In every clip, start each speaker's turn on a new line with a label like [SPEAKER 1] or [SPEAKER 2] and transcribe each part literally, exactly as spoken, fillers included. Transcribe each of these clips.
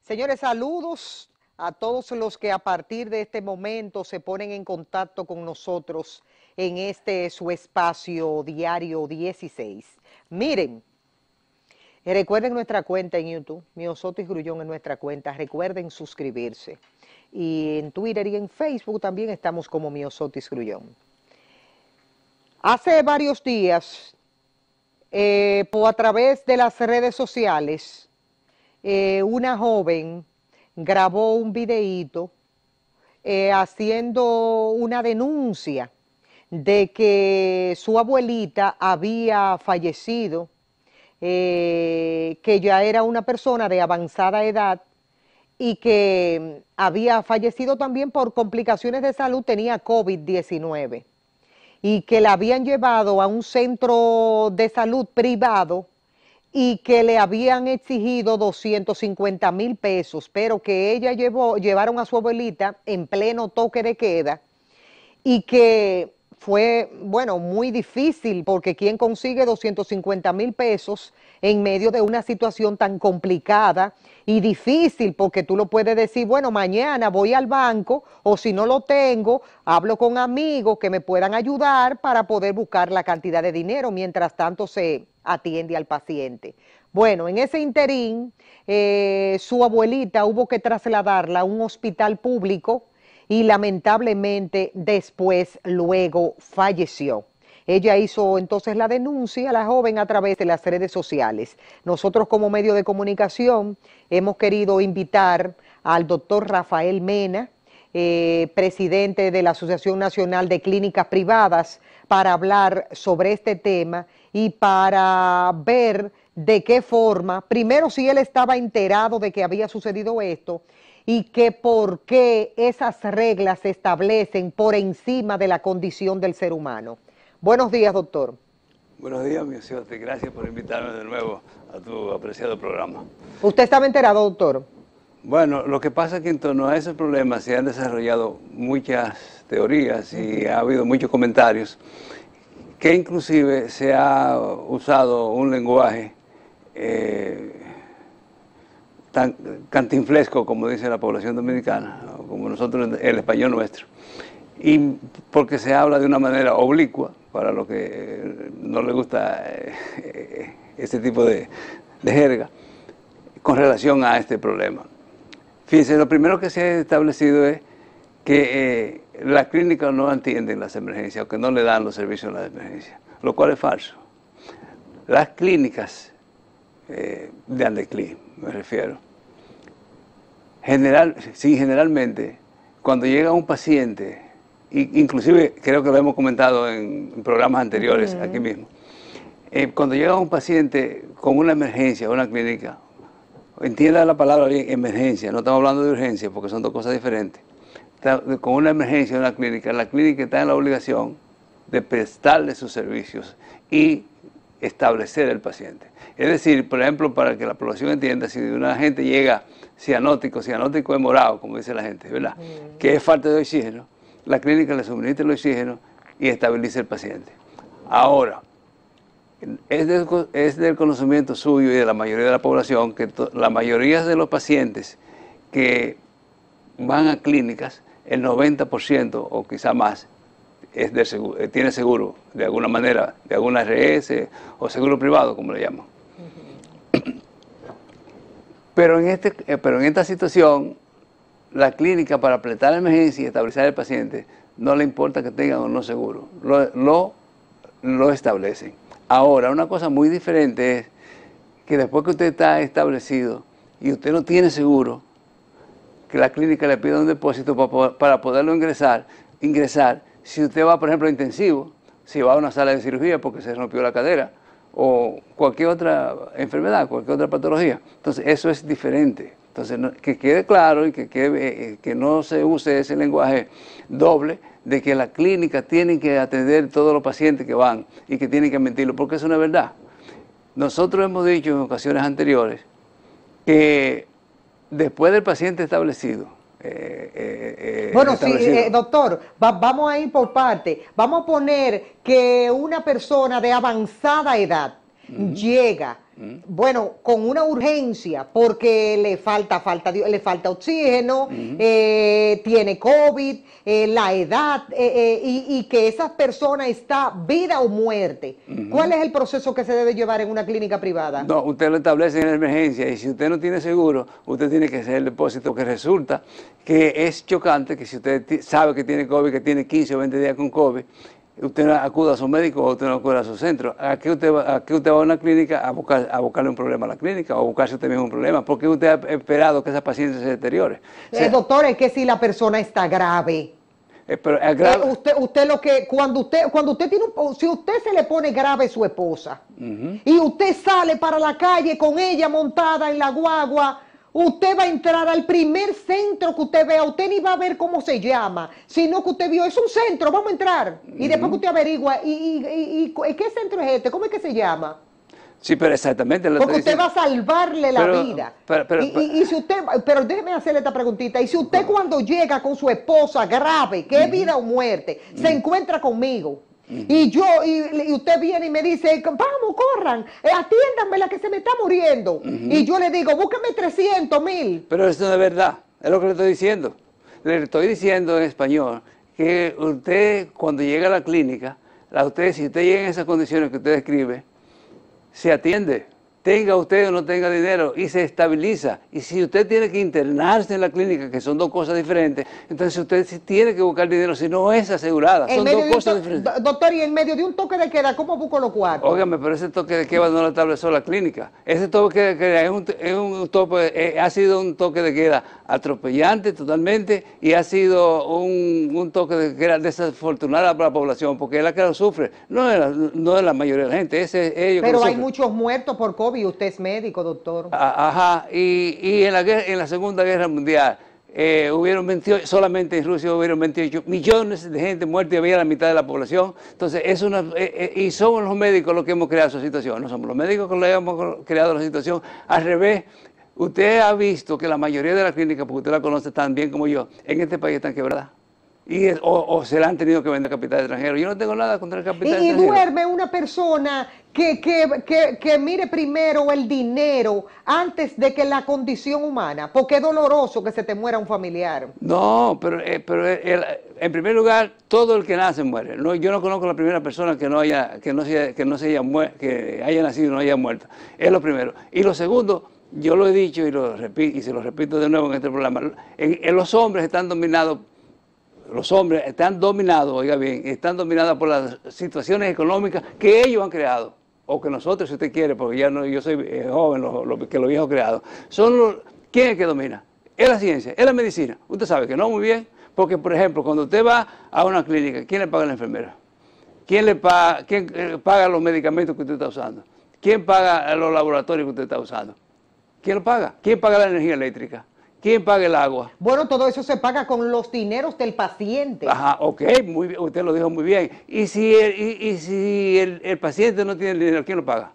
[SPEAKER 1] Señores, saludos a todos los que a partir de este momento se ponen en contacto con nosotros en este su espacio diario dieciséis. Miren, recuerden nuestra cuenta en YouTube, Miosotis Grullón en nuestra cuenta, recuerden suscribirse. Y en Twitter y en Facebook también estamos como Miosotis Grullón. Hace varios días, eh, por a través de las redes sociales, eh, una joven grabó un videíto eh, haciendo una denuncia de que su abuelita había fallecido, eh, que ya era una persona de avanzada edad y que había fallecido también por complicaciones de salud, tenía COVID diecinueve, y que la habían llevado a un centro de salud privado y que le habían exigido doscientos cincuenta mil pesos, pero que ella llevó, llevaron a su abuelita en pleno toque de queda y que fue, bueno, muy difícil, porque ¿quién consigue doscientos cincuenta mil pesos en medio de una situación tan complicada y difícil? Porque tú lo puedes decir, bueno, mañana voy al banco, o si no lo tengo, hablo con amigos que me puedan ayudar para poder buscar la cantidad de dinero, mientras tanto se atiende al paciente. Bueno, en ese interín, eh, su abuelita hubo que trasladarla a un hospital público, y lamentablemente después, luego, falleció. Ella hizo entonces la denuncia a la joven a través de las redes sociales. Nosotros como medio de comunicación hemos querido invitar al doctor Rafael Mena, eh, presidente de la Asociación Nacional de Clínicas Privadas, para hablar sobre este tema y para ver de qué forma, primero si él estaba enterado de que había sucedido esto, y que por qué esas reglas se establecen por encima de la condición del ser humano. Buenos días, doctor.
[SPEAKER 2] Buenos días, Miosotis. Gracias por invitarme de nuevo a tu apreciado programa.
[SPEAKER 1] ¿Usted estaba enterado, doctor?
[SPEAKER 2] Bueno, lo que pasa es que en torno a ese problema se han desarrollado muchas teorías y ha habido muchos comentarios, que inclusive se ha usado un lenguaje eh, tan cantinflesco, como dice la población dominicana, como nosotros, el español nuestro, y porque se habla de una manera oblicua, para los que no les gusta eh, este tipo de, de jerga, con relación a este problema. Fíjense, lo primero que se ha establecido es que eh, las clínicas no atienden las emergencias, o que no le dan los servicios a las emergencias, lo cual es falso. Las clínicas eh, de Andeclí, me refiero, General, sí, generalmente, cuando llega un paciente, inclusive creo que lo hemos comentado en, en programas anteriores, uh-huh. aquí mismo, eh, cuando llega un paciente con una emergencia a una clínica, entienda la palabra bien, emergencia, no estamos hablando de urgencia porque son dos cosas diferentes, está, con una emergencia en una clínica, la clínica está en la obligación de prestarle sus servicios y establecer el paciente. Es decir, por ejemplo, para que la población entienda, si una gente llega cianótico, cianótico es morado, como dice la gente, ¿verdad? Mm. Que es falta de oxígeno, la clínica le suministra el oxígeno y estabiliza el paciente. Ahora, es del, es del conocimiento suyo y de la mayoría de la población que to, la mayoría de los pacientes que van a clínicas, el noventa por ciento o quizá más, es de seguro, tiene seguro de alguna manera, de alguna R S o seguro privado, como le llaman. Pero en, este, pero en esta situación, la clínica, para prestar la emergencia y estabilizar al paciente, no le importa que tengan o no seguro, lo, lo, lo establecen. Ahora, una cosa muy diferente es que después que usted está establecido y usted no tiene seguro, que la clínica le pida un depósito para, para poderlo ingresar, ingresar, si usted va, por ejemplo, a intensivo, si va a una sala de cirugía porque se rompió la cadera, o cualquier otra enfermedad, cualquier otra patología. Entonces, eso es diferente. Entonces, no, que quede claro y que, quede, eh, que no se use ese lenguaje doble de que la clínica tiene que atender todos los pacientes que van y que tienen que mentirlo, porque eso no es verdad. Nosotros hemos dicho en ocasiones anteriores que después del paciente establecido, Eh, eh, eh,
[SPEAKER 1] bueno, sí, eh, doctor, va, vamos a ir por parte. Vamos a poner que una persona de avanzada edad uh-huh. llega, uh-huh. bueno, con una urgencia, porque le falta, falta, le falta oxígeno, uh-huh. eh, tiene COVID, eh, la edad, eh, eh, y, y que esa persona está vida o muerte, uh-huh. ¿cuál es el proceso que se debe llevar en una clínica privada?
[SPEAKER 2] No, usted lo establece en la emergencia, y si usted no tiene seguro, usted tiene que hacer el depósito, que resulta que es chocante que si usted sabe que tiene COVID, que tiene quince o veinte días con COVID, usted acuda a su médico o usted no acuda a su centro. ¿A qué usted va, a qué usted va a una clínica? A, buscar, a buscarle un problema a la clínica o a buscarse usted mismo un problema. ¿Por qué usted ha esperado que esa paciente se deteriore? O sea,
[SPEAKER 1] eh, doctor, es que si la persona está grave.
[SPEAKER 2] Eh, pero es grave.
[SPEAKER 1] Eh, usted, usted lo que, cuando usted, cuando usted tiene un, si usted se le pone grave a su esposa, uh-huh. y usted sale para la calle con ella montada en la guagua, usted va a entrar al primer centro que usted vea, usted ni va a ver cómo se llama, sino que usted vio, es un centro, vamos a entrar. Uh-huh. Y después que usted averigua, y, y, y, y ¿qué centro es este? ¿Cómo es que se llama?
[SPEAKER 2] Sí, pero exactamente. Lo
[SPEAKER 1] Porque usted
[SPEAKER 2] diciendo.
[SPEAKER 1] va a salvarle la
[SPEAKER 2] pero,
[SPEAKER 1] vida.
[SPEAKER 2] Pero, pero,
[SPEAKER 1] y, y, y si usted, pero déjeme hacerle esta preguntita. Y si usted cuando llega con su esposa grave, que uh-huh. es vida o muerte, uh-huh. se encuentra conmigo, uh-huh. y yo, y, y usted viene y me dice, vamos, corran, eh, atiéndanme la que se me está muriendo. Uh-huh. Y yo le digo, búsqueme trescientos mil.
[SPEAKER 2] Pero eso no es verdad, es lo que le estoy diciendo. Le estoy diciendo en español que usted cuando llega a la clínica, a usted, si usted llega en esas condiciones que usted describe, se atiende, tenga usted o no tenga dinero, y se estabiliza. Y si usted tiene que internarse en la clínica, que son dos cosas diferentes, entonces usted sí tiene que buscar dinero, si no es asegurada, son dos cosas diferentes.
[SPEAKER 1] Doctor, y en medio de un toque de queda, ¿cómo busco los cuartos?
[SPEAKER 2] Óigame, pero ese toque de queda no lo estableció la clínica. Ese toque de queda es un, es un toque, eh, ha sido un toque de queda atropellante totalmente, y ha sido un, un toque de queda desafortunado para la población, porque es la que lo sufre, no es la, no es la mayoría de la gente, ese es ellos.
[SPEAKER 1] Pero hay muchos muertos por COVID, y usted es médico, doctor.
[SPEAKER 2] Ajá, y, y en, la guerra, en la Segunda Guerra Mundial, eh, hubieron veintiocho, solamente en Rusia hubieron veintiocho millones de gente muerta y había la mitad de la población. Entonces, es una, eh, eh, y somos los médicos los que hemos creado esa situación, no somos los médicos los que hemos creado la situación. Al revés, usted ha visto que la mayoría de las clínicas, porque usted la conoce tan bien como yo, en este país están quebradas. Y es, o, o se la han tenido que vender capital extranjero. Yo no tengo nada contra el capital
[SPEAKER 1] y,
[SPEAKER 2] extranjero.
[SPEAKER 1] Y duerme una persona que, que, que, que mire primero el dinero antes de que la condición humana, porque es doloroso que se te muera un familiar.
[SPEAKER 2] No, pero, eh, pero el, en primer lugar, todo el que nace muere. No, yo no conozco a la primera persona que no haya, que no se, que no se haya, muer, que haya nacido y no haya muerto. Es lo primero. Y lo segundo, yo lo he dicho y, lo repito, y se lo repito de nuevo en este programa, en, en los hombres están dominados. Los hombres están dominados, oiga bien, están dominados por las situaciones económicas que ellos han creado, o que nosotros, si usted quiere, porque ya no, yo soy eh, joven, lo, lo, que los viejos creados. Son los, ¿quién es el que domina? Es la ciencia, es la medicina. Usted sabe que no, muy bien, porque, por ejemplo, cuando usted va a una clínica, ¿quién le paga a la enfermera? ¿Quién le paga, quién, eh, paga los medicamentos que usted está usando? ¿Quién paga los laboratorios que usted está usando? ¿Quién lo paga? ¿Quién paga la energía eléctrica? ¿Quién paga el agua?
[SPEAKER 1] Bueno, todo eso se paga con los dineros del paciente.
[SPEAKER 2] Ajá, ok, muy bien, usted lo dijo muy bien. ¿Y si el, y, y si el, el paciente no tiene el dinero, quién lo paga?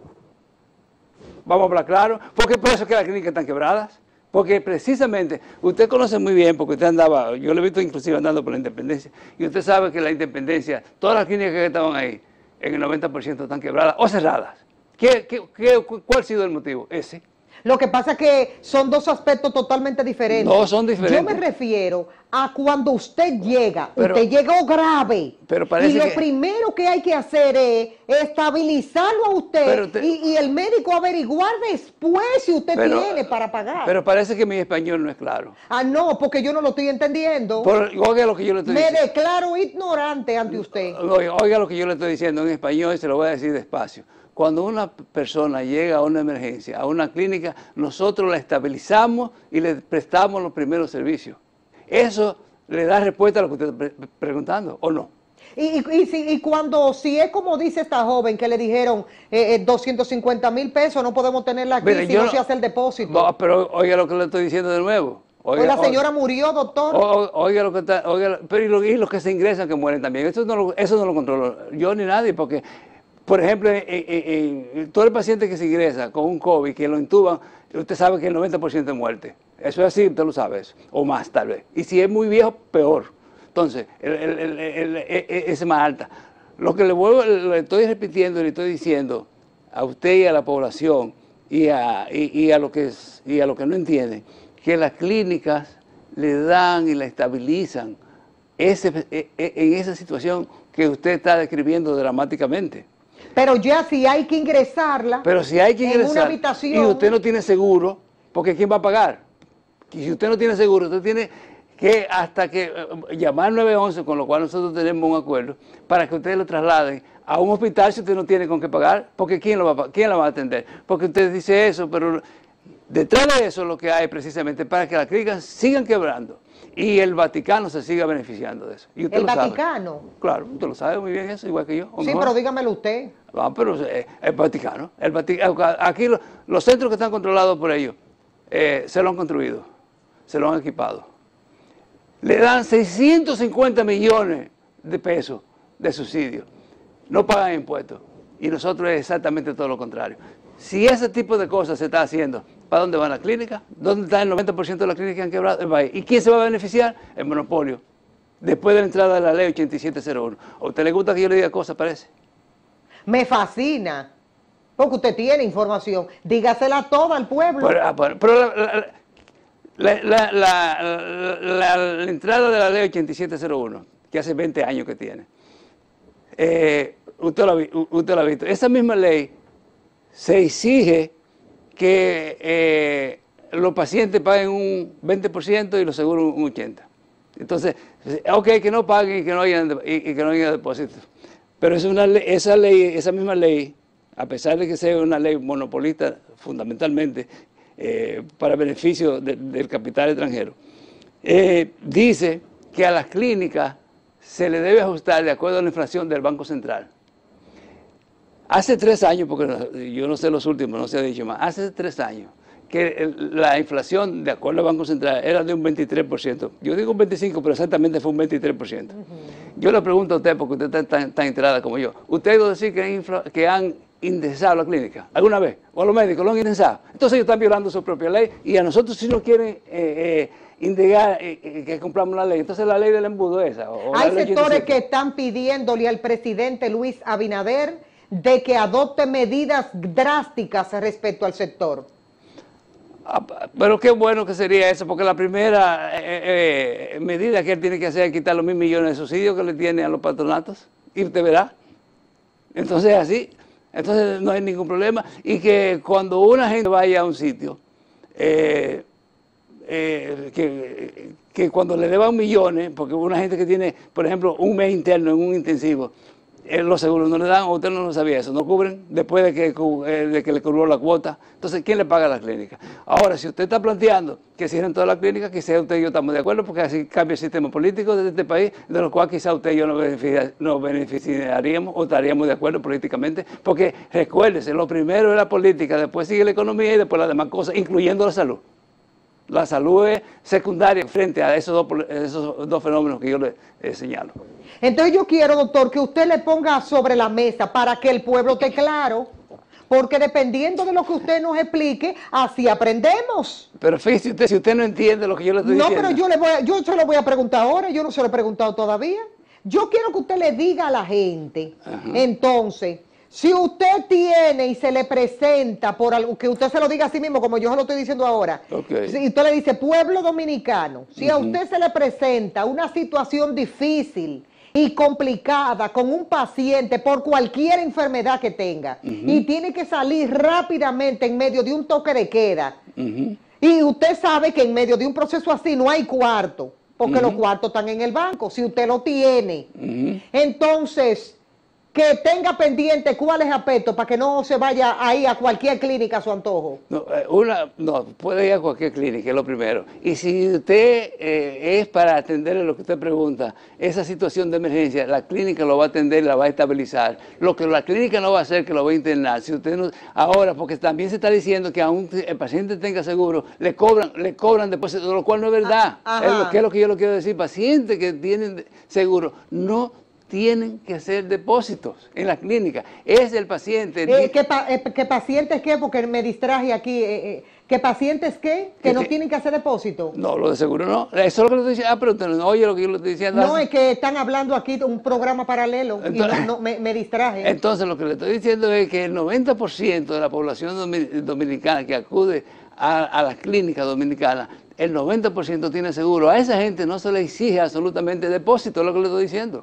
[SPEAKER 2] Vamos a hablar claro. Porque por eso es que las clínicas están quebradas. Porque precisamente, usted conoce muy bien, porque usted andaba, yo lo he visto inclusive andando por la Independencia, y usted sabe que la Independencia, todas las clínicas que estaban ahí, en el noventa por ciento están quebradas o cerradas. ¿Qué, qué, qué, ¿Cuál ha sido el motivo? Ese.
[SPEAKER 1] Lo que pasa es que son dos aspectos totalmente diferentes.
[SPEAKER 2] No, son diferentes.
[SPEAKER 1] Yo me refiero a cuando usted llega, pero, usted llegó grave,
[SPEAKER 2] pero parece
[SPEAKER 1] y lo
[SPEAKER 2] que...
[SPEAKER 1] primero que hay que hacer es estabilizarlo a usted te... y, y el médico averiguar después si usted pero, tiene para pagar.
[SPEAKER 2] Pero parece que mi español no es claro.
[SPEAKER 1] Ah, no, porque yo no lo estoy entendiendo.
[SPEAKER 2] Por, oiga lo que yo le estoy
[SPEAKER 1] me
[SPEAKER 2] diciendo.
[SPEAKER 1] Me declaro ignorante ante usted.
[SPEAKER 2] Oiga, oiga lo que yo le estoy diciendo en español y se lo voy a decir despacio. Cuando una persona llega a una emergencia, a una clínica, nosotros la estabilizamos y le prestamos los primeros servicios. Eso le da respuesta a lo que usted está preguntando, ¿o no?
[SPEAKER 1] Y, y, y, si, y cuando, si es como dice esta joven que le dijeron eh, eh, doscientos cincuenta mil pesos, no podemos tenerla aquí. Mire, si no, no se hace el depósito.
[SPEAKER 2] No, pero oiga lo que le estoy diciendo de nuevo. Oiga,
[SPEAKER 1] pues la señora oiga, murió, doctor.
[SPEAKER 2] Oiga, oiga lo que está, oiga, pero y los, y los que se ingresan que mueren también. Eso no lo, eso no lo controlo yo ni nadie, porque... Por ejemplo, en, en, en, todo el paciente que se ingresa con un COVID, que lo intuban, usted sabe que el noventa por ciento es muerte. Eso es así, usted lo sabe eso, o más tal vez. Y si es muy viejo, peor. Entonces, el, el, el, el, el, es más alta. Lo que le vuelvo, le estoy repitiendo y le estoy diciendo a usted y a la población y a, y, y a, lo, que es, y a lo que no entienden, que las clínicas le dan y la estabilizan ese, en esa situación que usted está describiendo dramáticamente.
[SPEAKER 1] Pero ya si hay que ingresarla
[SPEAKER 2] Pero si hay que ingresar
[SPEAKER 1] en una habitación,
[SPEAKER 2] y usted no tiene seguro, porque ¿quién va a pagar? Y si usted no tiene seguro, usted tiene que hasta que eh, llamar nueve once, con lo cual nosotros tenemos un acuerdo, para que ustedes lo trasladen a un hospital si usted no tiene con qué pagar, porque ¿quién lo va a, quién la va a atender? Porque usted dice eso, pero detrás de eso lo que hay precisamente para que las clínicas sigan quebrando y el Vaticano se siga beneficiando de eso. Y usted
[SPEAKER 1] ¿el
[SPEAKER 2] lo
[SPEAKER 1] Vaticano?
[SPEAKER 2] Sabe. Claro, usted lo sabe muy bien eso, igual que yo.
[SPEAKER 1] Sí,
[SPEAKER 2] mejor.
[SPEAKER 1] pero dígamelo usted.
[SPEAKER 2] Ah, pero eh, el Vaticano, el Vaticano, aquí lo, los centros que están controlados por ellos, eh, se lo han construido, se lo han equipado. Le dan seiscientos cincuenta millones de pesos de subsidio, no pagan impuestos. Y nosotros es exactamente todo lo contrario. Si ese tipo de cosas se está haciendo, ¿para dónde van las clínicas? ¿Dónde está el noventa por ciento de las clínicas que han quebrado el país? ¿Y quién se va a beneficiar? El monopolio. Después de la entrada de la ley ochenta y siete cero uno. ¿A usted le gusta que yo le diga cosas, parece?
[SPEAKER 1] Me fascina, porque usted tiene información. Dígasela toda al pueblo.
[SPEAKER 2] Pero, pero la, la, la, la, la, la entrada de la ley ochenta y siete cero uno, que hace veinte años que tiene, eh, usted, lo, usted lo ha visto. Esa misma ley se exige que eh, los pacientes paguen un veinte por ciento y los seguros un ochenta por ciento. Entonces, ok, que no paguen y que no haya, y, y que no haya depósitos. Pero es una ley, esa ley, esa misma ley, a pesar de que sea una ley monopolista fundamentalmente eh, para beneficio de, del capital extranjero, eh, dice que a las clínicas se le debe ajustar de acuerdo a la inflación del Banco Central. Hace tres años, porque yo no sé los últimos, no se ha dicho más, hace tres años que la inflación, de acuerdo al Banco Central, era de un veintitrés por ciento. Yo digo un veinticinco por ciento, pero exactamente fue un veintitrés por ciento. Uh-huh. Yo le pregunto a usted, porque usted está tan, tan enterada como yo, ¿usted ha ido a decir que han, infla, que han indexado la clínica alguna vez? ¿O a los médicos lo han indexado? Entonces ellos están violando su propia ley y a nosotros si nos quieren eh, eh, indigar eh, eh, que compramos la ley. Entonces la ley del embudo esa. O
[SPEAKER 1] Hay sectores que están pidiéndole al presidente Luis Abinader de que adopte medidas drásticas respecto al sector.
[SPEAKER 2] Pero qué bueno que sería eso, porque la primera eh, eh, medida que él tiene que hacer es quitar los mil millones de subsidios que le tiene a los patronatos, y usted verá. Entonces así, entonces no hay ningún problema. Y que cuando una gente vaya a un sitio, eh, eh, que, que cuando le deban millones, porque una gente que tiene, por ejemplo, un mes interno en un intensivo, Eh, los seguros no le dan, o usted no lo sabía eso, no cubren después de que, eh, de que le cubrió la cuota. Entonces, ¿quién le paga a la clínica? Ahora, si usted está planteando que cierren todas las clínicas, quizá usted y yo estamos de acuerdo, porque así cambia el sistema político de este país, de lo cual quizá usted y yo nos, beneficia, nos beneficiaríamos o estaríamos de acuerdo políticamente, porque recuérdese, lo primero es la política, después sigue la economía y después las demás cosas, incluyendo la salud. La salud es secundaria frente a esos dos, esos dos fenómenos que yo le eh, señalo.
[SPEAKER 1] Entonces yo quiero, doctor, que usted le ponga sobre la mesa para que el pueblo esté claro, porque dependiendo de lo que usted nos explique, así aprendemos.
[SPEAKER 2] Pero fíjese usted, si usted no entiende lo que yo le estoy
[SPEAKER 1] no,
[SPEAKER 2] diciendo.
[SPEAKER 1] No, pero yo, le voy a, yo se lo voy a preguntar ahora, yo no se lo he preguntado todavía. Yo quiero que usted le diga a la gente, ajá, entonces, si usted tiene y se le presenta por algo, que usted se lo diga a sí mismo, como yo se lo estoy diciendo ahora,
[SPEAKER 2] okay,
[SPEAKER 1] si usted le dice, pueblo dominicano, si uh-huh, a usted se le presenta una situación difícil y complicada con un paciente por cualquier enfermedad que tenga, uh-huh, y tiene que salir rápidamente en medio de un toque de queda, uh-huh, y usted sabe que en medio de un proceso así no hay cuarto, porque uh-huh, los cuartos están en el banco, si usted lo tiene, uh-huh, entonces que tenga pendiente cuál es el aspecto para que no se vaya ahí a cualquier clínica a su antojo.
[SPEAKER 2] No, una, no, puede ir a cualquier clínica, es lo primero. Y si usted eh, es para atender lo que usted pregunta, esa situación de emergencia, la clínica lo va a atender, la va a estabilizar. Lo que la clínica no va a hacer, que lo va a internar. Si usted no, ahora, porque también se está diciendo que aun el paciente tenga seguro, le cobran, le cobran después, lo cual no es verdad. Ah, es lo que es lo que yo lo quiero decir. Pacientes que tienen seguro, no tienen que hacer depósitos en la clínica. Es el paciente.
[SPEAKER 1] Eh, ¿qué, pa, eh, ¿Qué pacientes qué? Porque me distraje aquí. Eh, eh, ¿Que pacientes qué? ¿Que
[SPEAKER 2] Que
[SPEAKER 1] no
[SPEAKER 2] sí.
[SPEAKER 1] tienen que hacer depósito?
[SPEAKER 2] No, lo de seguro no. Eso es lo que le estoy diciendo. Ah, pero usted no oye lo que yo le estoy diciendo.
[SPEAKER 1] No, es que están hablando aquí de un programa paralelo
[SPEAKER 2] Entonces,
[SPEAKER 1] y no, no, me, me distraje.
[SPEAKER 2] Entonces, lo que le estoy diciendo es que el noventa por ciento de la población domi- dominicana que acude a, a las clínicas dominicanas, el noventa por ciento tiene seguro. A esa gente no se le exige absolutamente depósito, es lo que le estoy diciendo.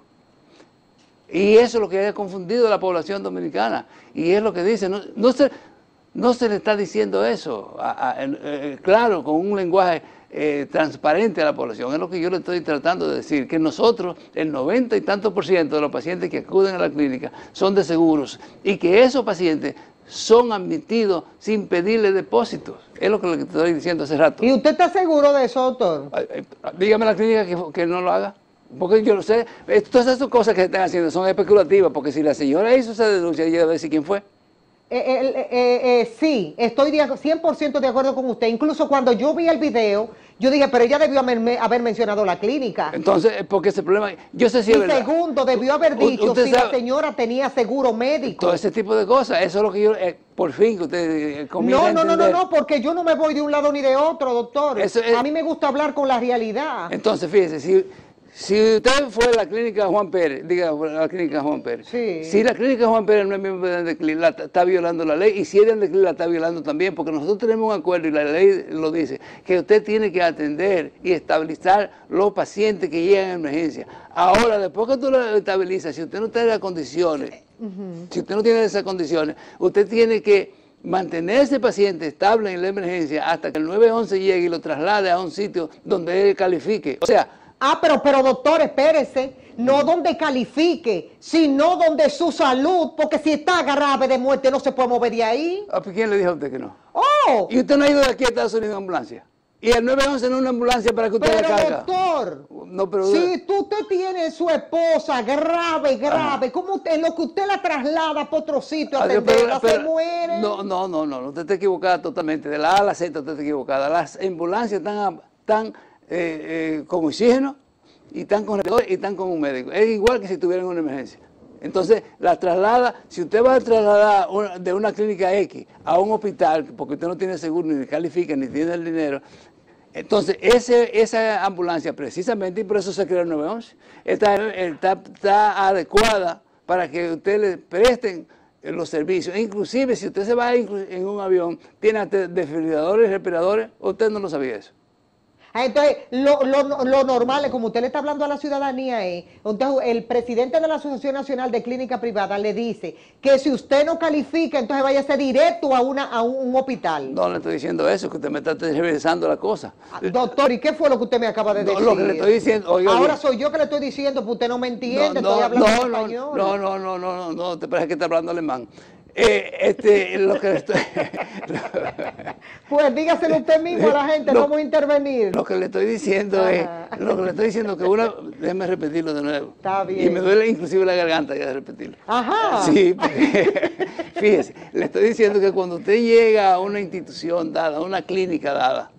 [SPEAKER 2] Y eso es lo que ha confundido a la población dominicana. Y es lo que dice, no, no, se, no se le está diciendo eso, a, a, eh, claro, con un lenguaje eh, transparente a la población. Es lo que yo le estoy tratando de decir, que nosotros, el noventa y tanto por ciento de los pacientes que acuden a la clínica son de seguros y que esos pacientes son admitidos sin pedirle depósitos. Es lo que le estoy diciendo hace rato.
[SPEAKER 1] ¿Y usted está seguro de eso, doctor?
[SPEAKER 2] Dígame a la clínica que, que no lo haga. Porque yo no sé, todas esas cosas que se están haciendo son especulativas, porque si la señora hizo esa denuncia, ella debe decir quién fue.
[SPEAKER 1] Eh, eh, eh, eh, sí, estoy de, cien por ciento de acuerdo con usted. Incluso cuando yo vi el video, yo dije, pero ella debió haber, haber mencionado la clínica.
[SPEAKER 2] Entonces, porque ese problema, yo sé si
[SPEAKER 1] y
[SPEAKER 2] es verdad.
[SPEAKER 1] segundo, debió haber dicho
[SPEAKER 2] usted
[SPEAKER 1] si
[SPEAKER 2] sabe,
[SPEAKER 1] la señora tenía seguro médico.
[SPEAKER 2] Todo ese tipo de cosas, eso es lo que yo, eh, por fin, que usted eh, comienza
[SPEAKER 1] no,
[SPEAKER 2] a
[SPEAKER 1] no,
[SPEAKER 2] entender.
[SPEAKER 1] no, no, no, porque yo no me voy de un lado ni de otro, doctor.
[SPEAKER 2] Eso es,
[SPEAKER 1] a mí me gusta hablar con la realidad.
[SPEAKER 2] Entonces, fíjese, si... Si usted fue a la clínica Juan Pérez, diga la clínica Juan Pérez,
[SPEAKER 1] sí.
[SPEAKER 2] Si la clínica Juan Pérez no es miembro de Andeclin, la está violando la ley, y si es de Andeclin la está violando también, porque nosotros tenemos un acuerdo y la ley lo dice, que usted tiene que atender y estabilizar los pacientes que llegan a emergencia. Ahora, después que tú lo estabilizas, si usted no tiene las condiciones, uh-huh. si usted no tiene esas condiciones, usted tiene que mantener ese paciente estable en la emergencia hasta que el nueve once llegue y lo traslade a un sitio donde él califique. O sea,
[SPEAKER 1] Ah, pero, pero doctor, espérese, no donde califique, sino donde su salud, porque si está grave de muerte no se puede mover de ahí.
[SPEAKER 2] ¿Quién le dijo a usted que no?
[SPEAKER 1] ¡Oh!
[SPEAKER 2] ¿Y usted no ha ido de aquí a Estados Unidos en ambulancia? ¿Y el nueve once no es una ambulancia para que usted
[SPEAKER 1] pero,
[SPEAKER 2] la carga?
[SPEAKER 1] doctor,
[SPEAKER 2] no, pero
[SPEAKER 1] si tú, usted tiene su esposa grave, grave, ¿cómo usted, en lo que usted la traslada para otro sitio a atenderla, se muere?
[SPEAKER 2] No, no, no, no, usted está equivocada totalmente, de la A a la Z usted está equivocada. Las ambulancias están... están Eh, eh, con oxígeno y están con respirador y están con un médico. Es igual que si tuvieran una emergencia. Entonces, la traslada, si usted va a trasladar una, de una clínica X a un hospital, porque usted no tiene seguro, ni califica, ni tiene el dinero, entonces ese, esa ambulancia precisamente, y por eso se creó el nueve once, está, está, está adecuada para que usted le presten los servicios. Inclusive, si usted se va en un avión, tiene desfibriladores y respiradores, usted no lo sabía eso.
[SPEAKER 1] Entonces, lo, lo, lo normal es, como usted le está hablando a la ciudadanía, es, entonces el presidente de la Asociación Nacional de Clínica Privada le dice que si usted no califica, entonces váyase directo a, una, a un, un hospital.
[SPEAKER 2] No le estoy diciendo eso, que usted me está tergiversando la cosa.
[SPEAKER 1] Doctor, ¿y qué fue lo que usted me acaba de
[SPEAKER 2] no,
[SPEAKER 1] decir?
[SPEAKER 2] Lo que le estoy diciendo... Oiga,
[SPEAKER 1] ahora
[SPEAKER 2] bien.
[SPEAKER 1] soy yo que le estoy diciendo, pues usted no me entiende,
[SPEAKER 2] no, no,
[SPEAKER 1] estoy hablando
[SPEAKER 2] no,
[SPEAKER 1] en español.
[SPEAKER 2] No, no, no, no, no, no, te parece que está hablando alemán. Eh, este, lo que le estoy...
[SPEAKER 1] Pues dígaselo usted mismo a la gente,
[SPEAKER 2] lo,
[SPEAKER 1] vamos a intervenir.
[SPEAKER 2] Lo que le estoy diciendo Ajá. es, lo que le estoy diciendo que una, déjeme repetirlo de nuevo.
[SPEAKER 1] Está bien.
[SPEAKER 2] Y me duele inclusive la garganta ya de repetirlo.
[SPEAKER 1] Ajá.
[SPEAKER 2] Sí, porque, fíjese, le estoy diciendo que cuando usted llega a una institución dada, a una clínica dada,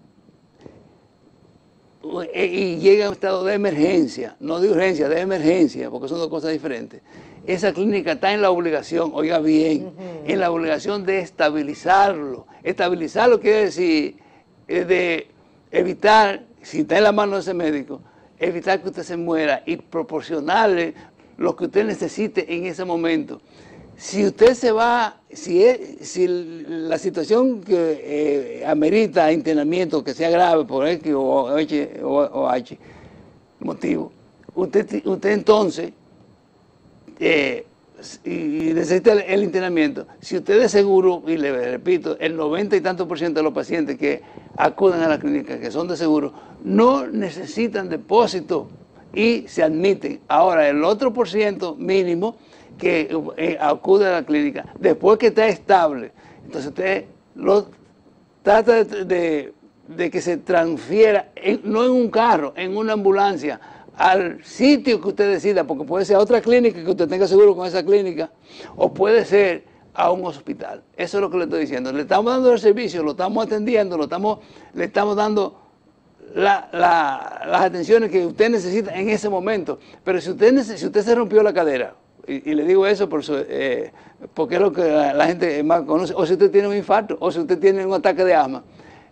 [SPEAKER 2] y llega a un estado de emergencia, no de urgencia, de emergencia, porque son dos cosas diferentes, esa clínica está en la obligación, oiga bien, uh-huh. en la obligación de estabilizarlo. Estabilizarlo quiere decir eh, de evitar, si está en la mano de ese médico, evitar que usted se muera y proporcionarle lo que usted necesite en ese momento. Si usted se va, si, es, si la situación que eh, amerita internamiento, que sea grave por X o H, o, o H motivo, usted, usted entonces, eh, y necesita el, el internamiento, si usted es seguro, y le repito, el noventa y tanto por ciento de los pacientes que acuden a la clínica, que son de seguro, no necesitan depósito y se admiten. Ahora, el otro por ciento mínimo que eh, acude a la clínica, después que está estable, entonces usted lo trata de, de, de que se transfiera, en, no en un carro, en una ambulancia, al sitio que usted decida, porque puede ser a otra clínica que usted tenga seguro con esa clínica, o puede ser a un hospital. Eso es lo que le estoy diciendo. Le estamos dando el servicio, lo estamos atendiendo, lo estamos, le estamos dando la, la, las atenciones que usted necesita en ese momento. Pero si usted, si usted se rompió la cadera, y, y le digo eso por su, eh, porque es lo que la, la gente más conoce, o si usted tiene un infarto, o si usted tiene un ataque de asma,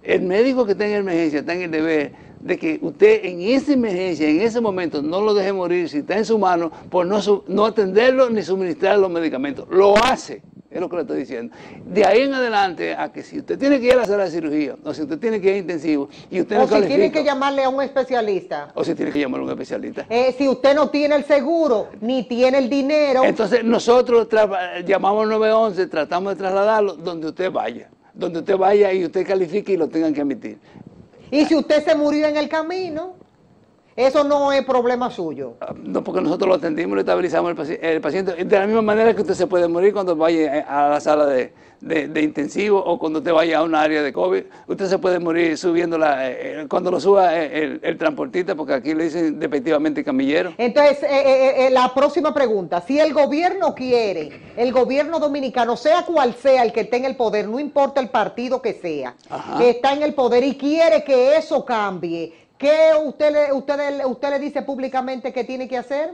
[SPEAKER 2] El médico que está en emergencia está en el deber de que usted en esa emergencia, en ese momento, no lo deje morir si está en su mano por no, no atenderlo ni suministrar los medicamentos. Lo hace, es lo que le estoy diciendo. De ahí en adelante, a que si usted tiene que ir a hacer la cirugía, o si usted tiene que ir a intensivo, y usted
[SPEAKER 1] o
[SPEAKER 2] no
[SPEAKER 1] si
[SPEAKER 2] califica,
[SPEAKER 1] tiene que llamarle a un especialista.
[SPEAKER 2] O si tiene que llamarle a un especialista.
[SPEAKER 1] Eh, si usted no tiene el seguro, ni tiene el dinero.
[SPEAKER 2] Entonces nosotros llamamos al nueve once, tratamos de trasladarlo donde usted vaya. Donde usted vaya y usted califique y lo tengan que admitir.
[SPEAKER 1] Y si usted se murió en el camino, eso no es problema suyo.
[SPEAKER 2] No, porque nosotros lo atendimos, le estabilizamos el, paci el paciente. De la misma manera que usted se puede morir cuando vaya a la sala de, de, de intensivo o cuando usted vaya a un área de COVID. Usted se puede morir subiendo la, eh, cuando lo suba el, el transportista, porque aquí le dicen despectivamente camillero.
[SPEAKER 1] Entonces, eh, eh, eh, la próxima pregunta. Si el gobierno quiere, el gobierno dominicano, sea cual sea el que esté en el poder, no importa el partido que sea,
[SPEAKER 2] Ajá.
[SPEAKER 1] que está en el poder y quiere que eso cambie, ¿qué usted le, usted, usted le dice públicamente que tiene que hacer?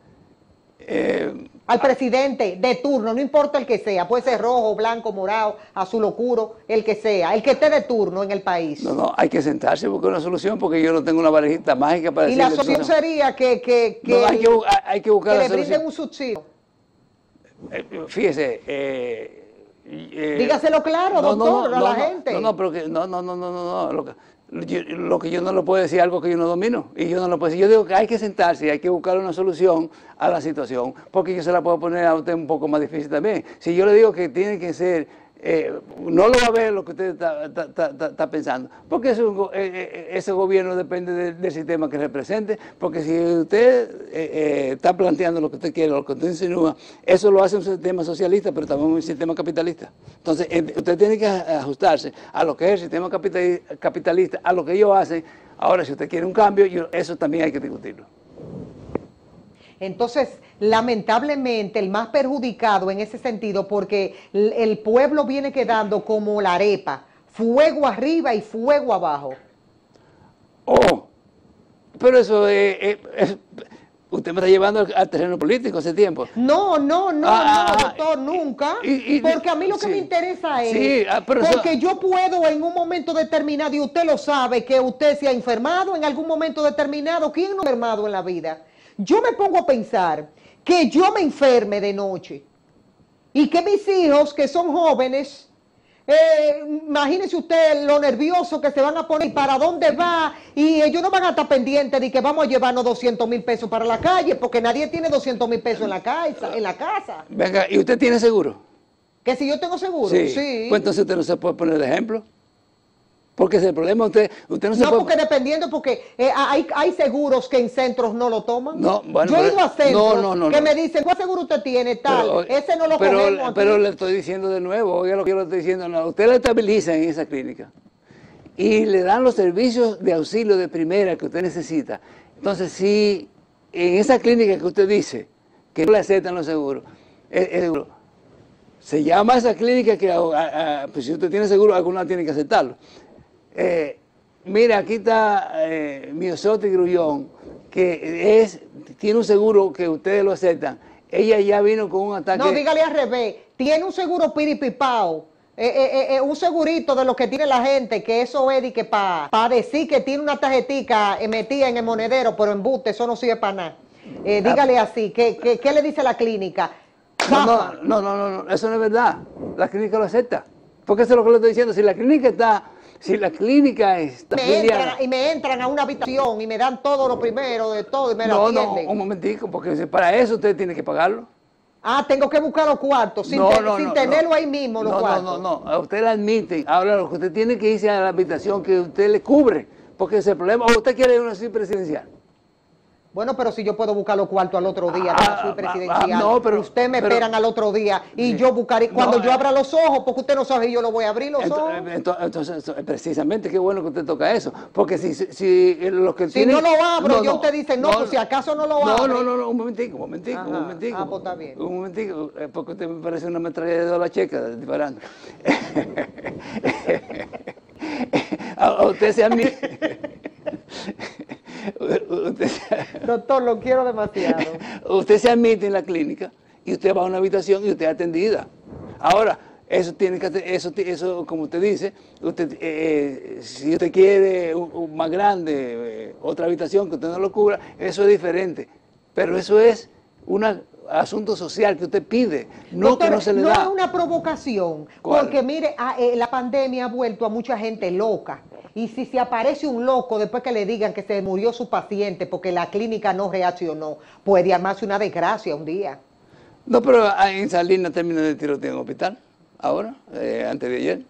[SPEAKER 2] Eh,
[SPEAKER 1] Al presidente de turno, no importa el que sea, puede ser rojo, blanco, morado, azul oscuro, el que sea, el que esté de turno en el país.
[SPEAKER 2] No, no, hay que sentarse y buscar una solución porque yo no tengo una varejita mágica para
[SPEAKER 1] y
[SPEAKER 2] decirle.
[SPEAKER 1] la solución
[SPEAKER 2] eso.
[SPEAKER 1] sería que, que, que,
[SPEAKER 2] no, hay que, hay que buscar
[SPEAKER 1] que
[SPEAKER 2] la
[SPEAKER 1] le
[SPEAKER 2] solución.
[SPEAKER 1] brinden un subsidio.
[SPEAKER 2] Eh, fíjese, eh, eh,
[SPEAKER 1] dígaselo claro,
[SPEAKER 2] no,
[SPEAKER 1] doctor,
[SPEAKER 2] no, no,
[SPEAKER 1] a la
[SPEAKER 2] no,
[SPEAKER 1] gente.
[SPEAKER 2] No, no, pero que, no, no, no, no, no, no, lo que, yo, lo que yo no le puedo decir es algo que yo no domino, y yo no lo puedo decir. Yo digo que hay que sentarse y hay que buscar una solución a la situación, porque yo se la puedo poner a usted un poco más difícil también. Si yo le digo que tiene que ser, eh, no lo va a ver lo que usted está, está, está, está pensando, porque ese, eh, ese gobierno depende de, del sistema que represente, porque si usted eh, eh, está planteando lo que usted quiere, lo que usted insinúa, eso lo hace un sistema socialista, pero también un sistema capitalista. Entonces, usted tiene que ajustarse a lo que es el sistema capitalista, a lo que ellos hacen. Ahora, si usted quiere un cambio, yo, eso también hay que discutirlo.
[SPEAKER 1] Entonces, lamentablemente, el más perjudicado en ese sentido, porque el pueblo viene quedando como la arepa, fuego arriba y fuego abajo.
[SPEAKER 2] Oh, pero eso es... es, es usted me está llevando al, al terreno político hace tiempo.
[SPEAKER 1] No, no, no,
[SPEAKER 2] ah,
[SPEAKER 1] no, doctor, nunca.
[SPEAKER 2] Y, y,
[SPEAKER 1] porque a mí lo que
[SPEAKER 2] sí,
[SPEAKER 1] me interesa es,
[SPEAKER 2] sí, ah, pero
[SPEAKER 1] porque
[SPEAKER 2] eso,
[SPEAKER 1] yo puedo en un momento determinado, y usted lo sabe, que usted se ha enfermado en algún momento determinado. ¿Quién no ha enfermado en la vida? Yo me pongo a pensar que yo me enferme de noche y que mis hijos, que son jóvenes, eh, imagínese usted lo nervioso que se van a poner, para dónde va, y ellos no van a estar pendientes de que vamos a llevarnos doscientos mil pesos para la calle, porque nadie tiene doscientos mil pesos en la casa, en la casa.
[SPEAKER 2] Venga, ¿y usted tiene seguro?
[SPEAKER 1] ¿Que si yo tengo seguro?
[SPEAKER 2] Sí.
[SPEAKER 1] Sí.
[SPEAKER 2] Pues entonces usted no se puede poner de ejemplo. Porque ese problema usted, usted no se
[SPEAKER 1] no,
[SPEAKER 2] puede...
[SPEAKER 1] No, porque dependiendo, porque eh, hay, hay seguros que en centros no lo toman.
[SPEAKER 2] No, bueno,
[SPEAKER 1] yo he
[SPEAKER 2] pero,
[SPEAKER 1] ido a centros
[SPEAKER 2] no, no, no,
[SPEAKER 1] que
[SPEAKER 2] no.
[SPEAKER 1] me dicen, ¿cuál seguro usted tiene? Tal,
[SPEAKER 2] pero,
[SPEAKER 1] ese no lo
[SPEAKER 2] pero,
[SPEAKER 1] cogemos aquí.
[SPEAKER 2] Pero le estoy diciendo de nuevo, oiga lo que yo le estoy diciendo, no, usted la estabiliza en esa clínica y le dan los servicios de auxilio de primera que usted necesita. Entonces, si en esa clínica que usted dice que no le aceptan los seguros, es, es seguro. Se llama esa clínica que, a, a, pues si usted tiene seguro, alguna tiene que aceptarlo. Eh, mira, aquí está eh, Miosotis Grullón, que es, tiene un seguro que ustedes lo aceptan. Ella ya vino con un ataque...
[SPEAKER 1] No, dígale al revés. Tiene un seguro piripipao. Eh, eh, eh, un segurito de lo que tiene la gente, que eso es de que para pa decir que tiene una tarjetica metida en el monedero, pero embuste, eso no sirve para nada. Eh, dígale así, ¿qué, qué, qué le dice la clínica?
[SPEAKER 2] No, no, no, no, no, no, eso no es verdad. La clínica lo acepta. Porque eso es lo que le estoy diciendo. Si la clínica está... Si la clínica está
[SPEAKER 1] me entran, y me entran a una habitación y me dan todo lo primero de todo y me
[SPEAKER 2] no,
[SPEAKER 1] lo atienden.
[SPEAKER 2] No, un momentico, porque para eso usted tiene que pagarlo.
[SPEAKER 1] Ah, tengo que buscar los cuartos sin,
[SPEAKER 2] no,
[SPEAKER 1] te,
[SPEAKER 2] no,
[SPEAKER 1] sin
[SPEAKER 2] no,
[SPEAKER 1] tenerlo
[SPEAKER 2] no.
[SPEAKER 1] ahí mismo los
[SPEAKER 2] no,
[SPEAKER 1] cuartos.
[SPEAKER 2] No, no, no, a usted la admiten. Ahora lo que usted tiene que irse a la habitación que usted le cubre, porque ese problema, o usted quiere una suite presidencial.
[SPEAKER 1] Bueno, pero si yo puedo buscar los cuartos al otro día,
[SPEAKER 2] ah,
[SPEAKER 1] de la suite presidencial,
[SPEAKER 2] ah, no, pero,
[SPEAKER 1] usted me
[SPEAKER 2] pero,
[SPEAKER 1] esperan al otro día y
[SPEAKER 2] sí,
[SPEAKER 1] yo buscaré, cuando
[SPEAKER 2] no,
[SPEAKER 1] yo
[SPEAKER 2] eh,
[SPEAKER 1] abra los ojos, porque usted no sabe si yo lo voy a abrir los
[SPEAKER 2] entonces,
[SPEAKER 1] ojos.
[SPEAKER 2] Entonces, entonces, precisamente, qué bueno que usted toca eso, porque si, si, si los que
[SPEAKER 1] si
[SPEAKER 2] tienen...
[SPEAKER 1] no lo abro,
[SPEAKER 2] no,
[SPEAKER 1] ya
[SPEAKER 2] no,
[SPEAKER 1] usted dice, no,
[SPEAKER 2] no,
[SPEAKER 1] pues si acaso no lo
[SPEAKER 2] no,
[SPEAKER 1] abre.
[SPEAKER 2] No, no, no, un momentico, un momentico,
[SPEAKER 1] Ajá.
[SPEAKER 2] un momentico.
[SPEAKER 1] Ah, pues está bien.
[SPEAKER 2] Un momentico, porque usted me parece una metralladora de la checa disparando. a, a usted se admite... Usted se,
[SPEAKER 1] doctor, lo quiero demasiado.
[SPEAKER 2] Usted se admite en la clínica y usted va a una habitación y usted es atendida. Ahora, Eso tiene que eso, eso como usted dice, usted, eh, si usted quiere un, un más grande, eh, otra habitación que usted no lo cubra, eso es diferente. Pero eso es un asunto social que usted pide, no Doctor, que no se le
[SPEAKER 1] no
[SPEAKER 2] da.
[SPEAKER 1] No es una provocación,
[SPEAKER 2] ¿Cuál?
[SPEAKER 1] Porque mire, a, eh, la pandemia ha vuelto a mucha gente loca. Y si se aparece un loco después que le digan que se murió su paciente porque la clínica no reaccionó, puede armarse una desgracia un día.
[SPEAKER 2] No, pero en Salinas terminó de tiroteo en el hospital. Ahora, eh, antes de ayer,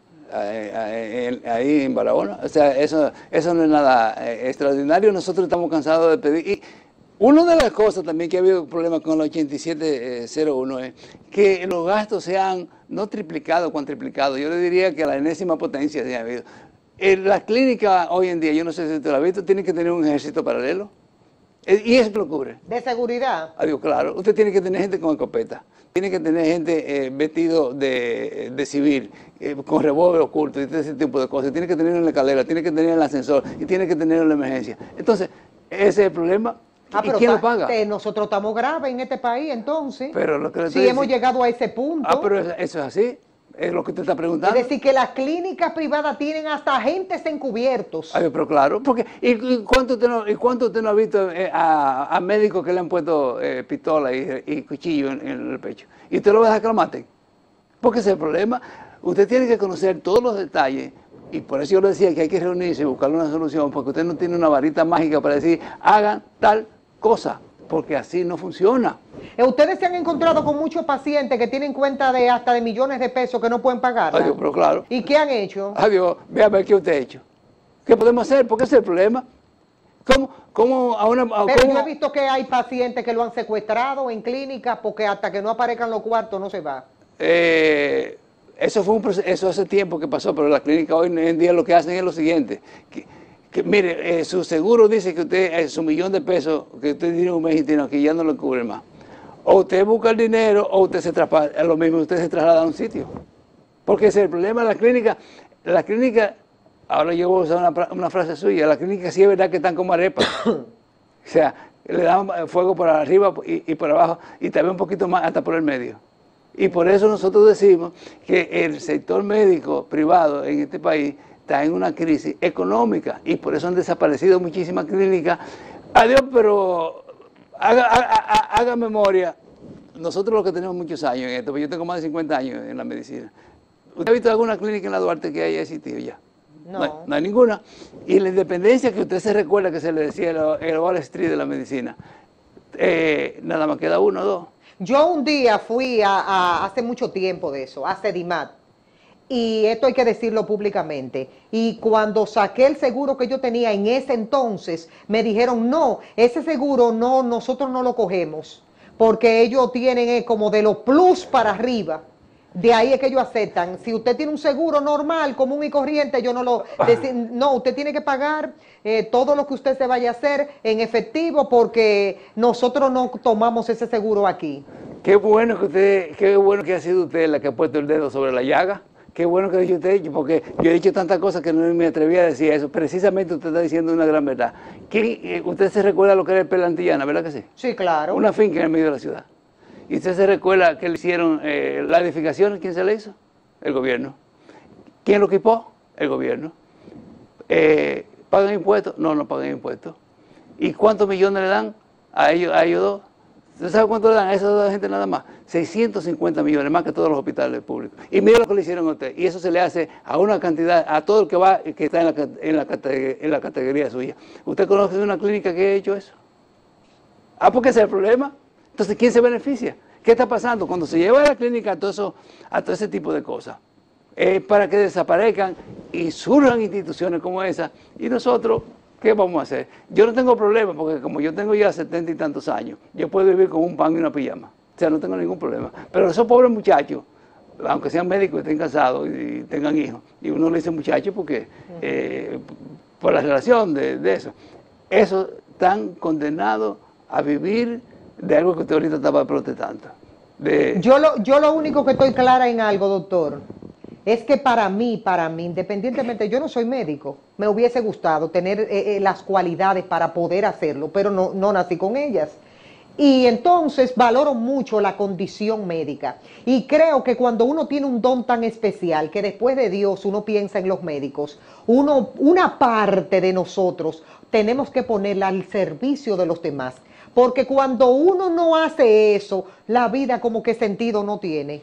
[SPEAKER 2] eh, ahí en Barahona. O sea, eso, eso no es nada eh, extraordinario. Nosotros estamos cansados de pedir. Y una de las cosas también que ha habido problemas con el ochenta y siete cero uno es que los gastos se han no triplicado, cuantriplicado. Yo le diría que a la enésima potencia se ha habido. En las clínicas hoy en día, yo no sé si usted lo ha visto, tienen que tener un ejército paralelo. ¿Y eso lo cubre?
[SPEAKER 1] ¿De seguridad?
[SPEAKER 2] Adiós, claro. Usted tiene que tener gente con escopeta. Tiene que tener gente eh, vestido de, de civil, eh, con revólver oculto y ese tipo de cosas. Tiene que tener en la escalera, tiene que tener el ascensor y tiene que tener en la emergencia. Entonces, ese es el problema.
[SPEAKER 1] Ah,
[SPEAKER 2] ¿Y quién lo paga?
[SPEAKER 1] Nosotros estamos graves en este país, entonces.
[SPEAKER 2] Pero lo que le
[SPEAKER 1] sí, hemos llegado a ese punto.
[SPEAKER 2] Ah, pero eso, eso es así. Es lo que usted está preguntando.
[SPEAKER 1] Es decir, que las clínicas privadas tienen hasta agentes encubiertos.
[SPEAKER 2] Ay, pero claro, porque ¿y, y cuánto usted no, y cuánto usted no ha visto eh, a, a médicos que le han puesto eh, pistola y, y cuchillo en, en el pecho? ¿Y usted lo va a dejar que lo maten? Porque ese es el problema. Usted tiene que conocer todos los detalles, y por eso yo le decía que hay que reunirse y buscar una solución, porque usted no tiene una varita mágica para decir, hagan tal cosa, porque así no funciona.
[SPEAKER 1] Ustedes se han encontrado con muchos pacientes que tienen cuenta de hasta de millones de pesos que no pueden pagar.
[SPEAKER 2] Adiós, pero claro.
[SPEAKER 1] ¿Y qué han hecho?
[SPEAKER 2] Adiós, véame qué usted ha hecho. ¿Qué podemos hacer? Porque ese es el problema. ¿Cómo, cómo a una, a
[SPEAKER 1] Pero
[SPEAKER 2] cómo?
[SPEAKER 1] yo he visto que hay pacientes que lo han secuestrado en clínicas porque hasta que no aparezcan los cuartos no se va.
[SPEAKER 2] Eh, eso fue un proceso, eso hace tiempo que pasó, pero las clínicas hoy en día lo que hacen es lo siguiente. Que, que mire, eh, su seguro dice que usted, eh, su millón de pesos que usted tiene un mes y tiene aquí ya no lo cubre más. O usted busca el dinero o usted se traslada, es lo mismo, usted se traslada a un sitio. Porque ese es el problema de la clínica. La clínica, ahora yo voy a usar una, una frase suya, la clínica sí es verdad que están como arepas. O sea, le dan fuego por arriba y, y por abajo y también un poquito más hasta por el medio. Y por eso nosotros decimos que el sector médico privado en este país está en una crisis económica y por eso han desaparecido muchísimas clínicas. Adiós, pero haga, haga, haga memoria. Nosotros los que tenemos muchos años en esto, porque yo tengo más de cincuenta años en la medicina. ¿Usted ha visto alguna clínica en la Duarte que haya existido ya?
[SPEAKER 1] No.
[SPEAKER 2] No hay, no hay ninguna. Y la independencia que usted se recuerda que se le decía el, el Wall Street de la medicina, eh, nada más queda uno o dos.
[SPEAKER 1] Yo un día fui a, a hace mucho tiempo de eso, a Sedimat, y esto hay que decirlo públicamente, y cuando saqué el seguro que yo tenía en ese entonces, me dijeron, no, ese seguro no, nosotros no lo cogemos, porque ellos tienen eh, como de los plus para arriba. De ahí es que ellos aceptan. Si usted tiene un seguro normal, común y corriente, yo no lo... Deci no, usted tiene que pagar eh, todo lo que usted se vaya a hacer en efectivo porque nosotros no tomamos ese seguro aquí.
[SPEAKER 2] Qué bueno que usted, qué bueno que ha sido usted la que ha puesto el dedo sobre la llaga. Qué bueno que ha dicho usted, porque yo he dicho tantas cosas que no me atreví a decir eso. Precisamente usted está diciendo una gran verdad. ¿Qué, usted se recuerda lo que era el Pelantillana, ¿verdad que sí?
[SPEAKER 1] Sí, claro.
[SPEAKER 2] Una finca en el medio de la ciudad. ¿Y usted se recuerda que le hicieron eh, la edificación? ¿Quién se la hizo? El gobierno. ¿Quién lo equipó? El gobierno. Eh, ¿Pagan impuestos? No, no pagan impuestos. ¿Y cuántos millones le dan a ellos, a ellos dos? ¿Usted sabe cuánto le dan a esa dos gente nada más? seiscientos cincuenta millones, más que todos los hospitales públicos. Y mira lo que le hicieron a usted. Y eso se le hace a una cantidad, a todo el que va, que está en la, en la, en la categoría suya. ¿Usted conoce una clínica que ha hecho eso? Ah, porque ese es el problema. Entonces, ¿quién se beneficia? ¿Qué está pasando? Cuando se lleva a la clínica a todo, eso, a todo ese tipo de cosas, es para que desaparezcan y surjan instituciones como esa, y nosotros, ¿qué vamos a hacer? Yo no tengo problema, porque como yo tengo ya setenta y tantos años, yo puedo vivir con un pan y una pijama, o sea, no tengo ningún problema. Pero esos pobres muchachos, aunque sean médicos y estén casados y tengan hijos, y uno le dice muchachos porque, eh, por la relación de, de eso, esos están condenados a vivir de algo que usted ahorita estaba protestando. De...
[SPEAKER 1] Yo, lo, yo lo único que estoy clara en algo, doctor, es que para mí, para mí, independientemente, yo no soy médico, me hubiese gustado tener eh, eh, las cualidades para poder hacerlo, pero no, no nací con ellas. Y entonces valoro mucho la condición médica. Y creo que cuando uno tiene un don tan especial, que después de Dios uno piensa en los médicos, uno, una parte de nosotros tenemos que ponerla al servicio de los demás. Porque cuando uno no hace eso, la vida como que sentido no tiene.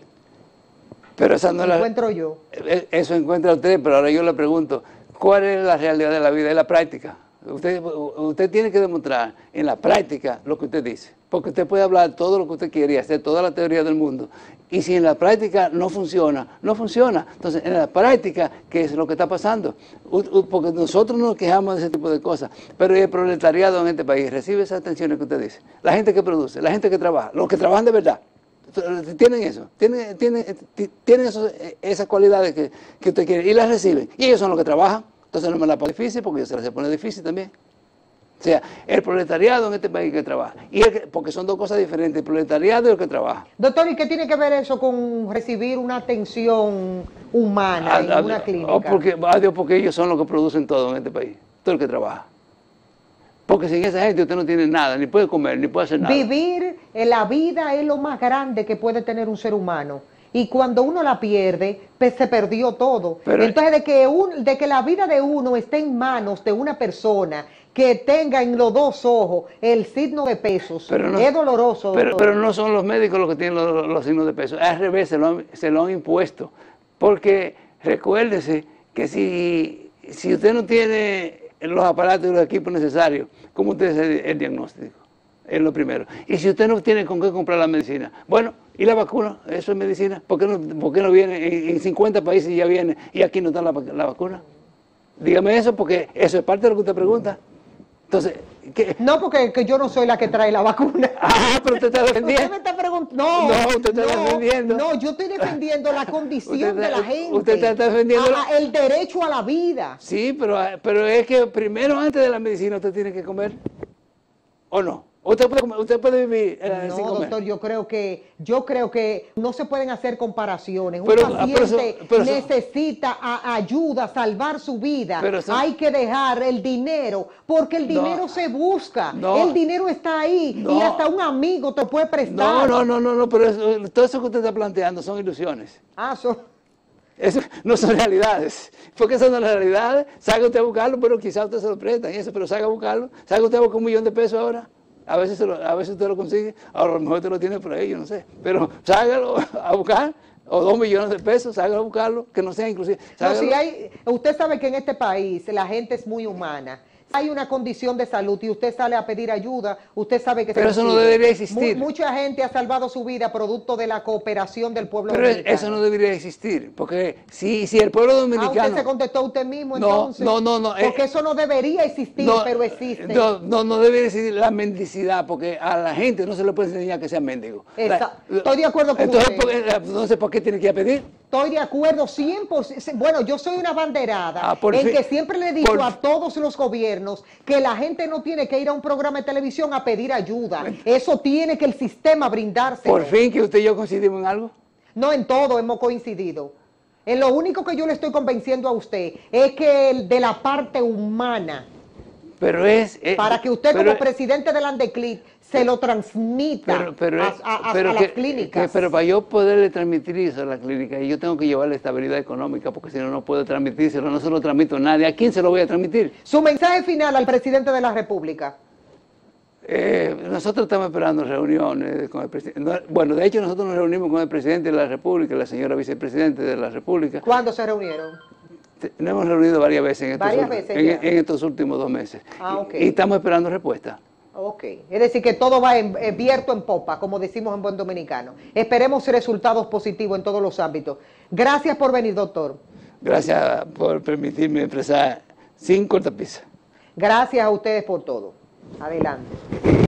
[SPEAKER 2] Pero esa no
[SPEAKER 1] encuentro
[SPEAKER 2] la,
[SPEAKER 1] yo.
[SPEAKER 2] Eso encuentra usted, pero ahora yo le pregunto, ¿cuál es la realidad de la vida? Es la práctica. Usted, usted tiene que demostrar en la práctica lo que usted dice. Porque usted puede hablar todo lo que usted quiere y hacer toda la teoría del mundo. Y si en la práctica no funciona, no funciona. Entonces, en la práctica, ¿qué es lo que está pasando? Porque nosotros nos quejamos de ese tipo de cosas. Pero el proletariado en este país recibe esas atenciones que usted dice. La gente que produce, la gente que trabaja, los que trabajan de verdad. Tienen eso, tienen, tienen, tienen eso, esas cualidades que, que usted quiere y las reciben. Y ellos son los que trabajan. Entonces no me la pone difícil porque se la pone difícil también. O sea, el proletariado en este país que trabaja. Y el que, porque son dos cosas diferentes, el proletariado y el que trabaja.
[SPEAKER 1] Doctor, ¿y qué tiene que ver eso con recibir una atención humana
[SPEAKER 2] a,
[SPEAKER 1] en
[SPEAKER 2] a,
[SPEAKER 1] una clínica?
[SPEAKER 2] Oh, porque, adiós, porque ellos son los que producen todo en este país. Todo el que trabaja. Porque sin esa gente usted no tiene nada, ni puede comer, ni puede hacer nada.
[SPEAKER 1] Vivir en la vida es lo más grande que puede tener un ser humano. Y cuando uno la pierde, pues se perdió todo. Pero, entonces, de que, un, de que la vida de uno esté en manos de una persona que tenga en los dos ojos el signo de pesos, no, es doloroso.
[SPEAKER 2] Pero, pero no son los médicos los que tienen los, los signos de pesos. Al revés, se lo, han, se lo han impuesto. Porque recuérdese que si, si usted no tiene los aparatos y los equipos necesarios, ¿cómo usted hace el diagnóstico? Es lo primero. Y si usted no tiene con qué comprar la medicina, bueno, ¿y la vacuna? ¿Eso es medicina? ¿Por qué no, por qué no viene? En, en cincuenta países ya viene y aquí no está la, la vacuna. Dígame eso porque eso es parte de lo que usted pregunta. Entonces, ¿qué?
[SPEAKER 1] No, porque que yo no soy la que trae la vacuna.
[SPEAKER 2] Ah, pero usted está defendiendo.
[SPEAKER 1] Usted me está preguntando. No,
[SPEAKER 2] no, usted está
[SPEAKER 1] no,
[SPEAKER 2] defendiendo.
[SPEAKER 1] No, yo estoy defendiendo la condición
[SPEAKER 2] está,
[SPEAKER 1] de la gente.
[SPEAKER 2] Usted está defendiendo
[SPEAKER 1] a, a, el derecho a la vida.
[SPEAKER 2] Sí, pero, pero es que primero, antes de la medicina, usted tiene que comer. ¿O no? Usted puede, comer, usted puede vivir eh,
[SPEAKER 1] no,
[SPEAKER 2] sin comer.
[SPEAKER 1] Doctor, yo creo que yo creo que no se pueden hacer comparaciones. Un
[SPEAKER 2] pero,
[SPEAKER 1] paciente
[SPEAKER 2] pero eso, pero eso,
[SPEAKER 1] necesita a, ayuda, salvar su vida.
[SPEAKER 2] Eso,
[SPEAKER 1] hay que dejar el dinero, porque el dinero no, se busca.
[SPEAKER 2] No,
[SPEAKER 1] el dinero está ahí
[SPEAKER 2] no,
[SPEAKER 1] y hasta un amigo te puede prestar.
[SPEAKER 2] No, no, no, no, no pero eso, todo eso que usted está planteando son ilusiones.
[SPEAKER 1] Ah, son...
[SPEAKER 2] Eso no son realidades. Porque son las realidades. Salga usted a buscarlo, pero quizás usted se lo presta y eso, pero salga a buscarlo. Salga usted a buscar un millón de pesos ahora. A veces, lo, a veces usted lo consigue, ahora a lo mejor usted lo tiene por ahí, yo no sé. Pero ságalo a buscar, o dos millones de pesos, ságalo a buscarlo, que no sea inclusive.
[SPEAKER 1] No, si hay, usted sabe que en este país la gente es muy humana. Hay una condición de salud y usted sale a pedir ayuda, usted sabe que...
[SPEAKER 2] Pero eso no debería existir.
[SPEAKER 1] Mu mucha gente ha salvado su vida producto de la cooperación del pueblo
[SPEAKER 2] Pero
[SPEAKER 1] dominicano.
[SPEAKER 2] Eso no debería existir, porque si, si el pueblo dominicano...
[SPEAKER 1] Ah, usted se contestó usted mismo
[SPEAKER 2] no,
[SPEAKER 1] entonces.
[SPEAKER 2] No, no, no.
[SPEAKER 1] Porque
[SPEAKER 2] eh,
[SPEAKER 1] eso no debería existir,
[SPEAKER 2] no,
[SPEAKER 1] pero existe.
[SPEAKER 2] No, no, no debería existir la mendicidad, porque a la gente no se le puede enseñar que sea mendigo.
[SPEAKER 1] La, Estoy de acuerdo con
[SPEAKER 2] entonces,
[SPEAKER 1] usted.
[SPEAKER 2] Porque, entonces, ¿por qué tiene que ir a pedir?
[SPEAKER 1] Estoy de acuerdo cien por ciento. Bueno, yo soy una banderada
[SPEAKER 2] ah,
[SPEAKER 1] en
[SPEAKER 2] fin,
[SPEAKER 1] que siempre le digo
[SPEAKER 2] por,
[SPEAKER 1] a todos los gobiernos que la gente no tiene que ir a un programa de televisión a pedir ayuda. Eso tiene que el sistema brindarse.
[SPEAKER 2] Por fin que usted y yo coincidimos en algo.
[SPEAKER 1] No en todo hemos coincidido. En lo único que yo le estoy convenciendo a usted es que el de la parte humana,
[SPEAKER 2] pero es, es
[SPEAKER 1] para que usted
[SPEAKER 2] pero,
[SPEAKER 1] como presidente del Andeclid se lo transmita
[SPEAKER 2] pero, pero,
[SPEAKER 1] a, a,
[SPEAKER 2] pero
[SPEAKER 1] a
[SPEAKER 2] que,
[SPEAKER 1] las clínicas.
[SPEAKER 2] Que, pero para yo poderle transmitir eso a la clínica, yo tengo que llevarle estabilidad económica, porque si no, no puedo transmitírselo, no se lo transmito a nadie. ¿A quién se lo voy a transmitir?
[SPEAKER 1] Su mensaje final al presidente de la República.
[SPEAKER 2] Eh, nosotros estamos esperando reuniones con el presidente. No, bueno, de hecho nosotros nos reunimos con el presidente de la República, la señora vicepresidente de la República.
[SPEAKER 1] ¿Cuándo se reunieron?
[SPEAKER 2] Nos hemos reunido varias veces en estos,
[SPEAKER 1] ¿Varias
[SPEAKER 2] veces
[SPEAKER 1] en,
[SPEAKER 2] en estos últimos dos meses.
[SPEAKER 1] Ah, okay.
[SPEAKER 2] y, y estamos esperando respuesta.
[SPEAKER 1] Ok, es decir que todo va en, en viento en popa, como decimos en buen dominicano. Esperemos resultados positivos en todos los ámbitos. Gracias por venir, doctor.
[SPEAKER 2] Gracias por permitirme expresar sin cortapisa.
[SPEAKER 1] Gracias a ustedes por todo. Adelante.